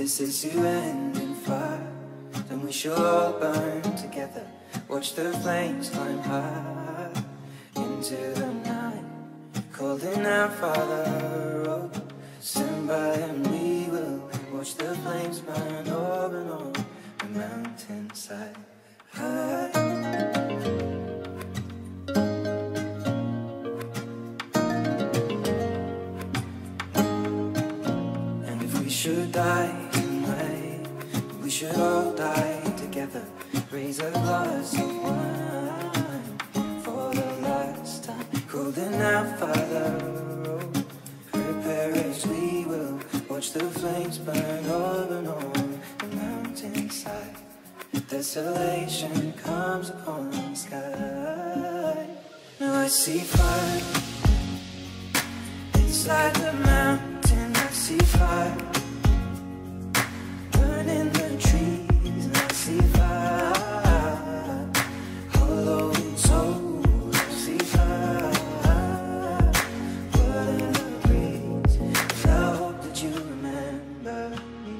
this is to end in fire, then we shall all burn together. Watch the flames climb high into the night, calling out, Father, oh, stand by and we will watch the flames burn over and on the mountainside. High. And if we should die tonight, we should all die together. Raise a glass of wine for the last time, calling out, Father, oh, prepare as we will watch the flames burn over and on the mountainside. Desolation comes upon the sky. Now I see fire inside the mountain. I see fire burning the trees, and I see fire hollow and soul. I see fire burning the breeze, and I hope that you remember me.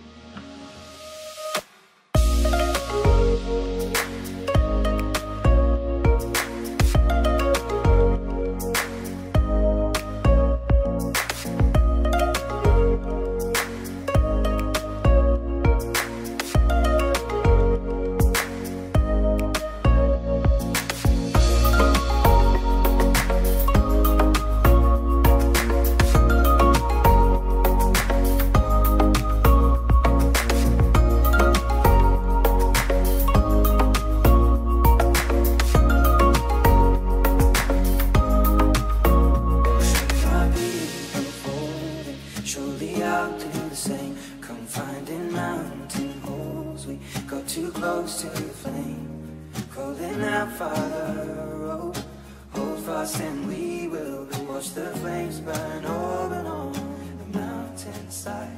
Surely I'll do the same. Come finding mountain holes, we got too close to the flame. Calling out, Father, oh, hold fast and we will watch the flames burn over and on the mountainside.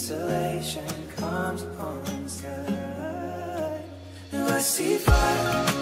Desolation comes upon the sky. Now I see fire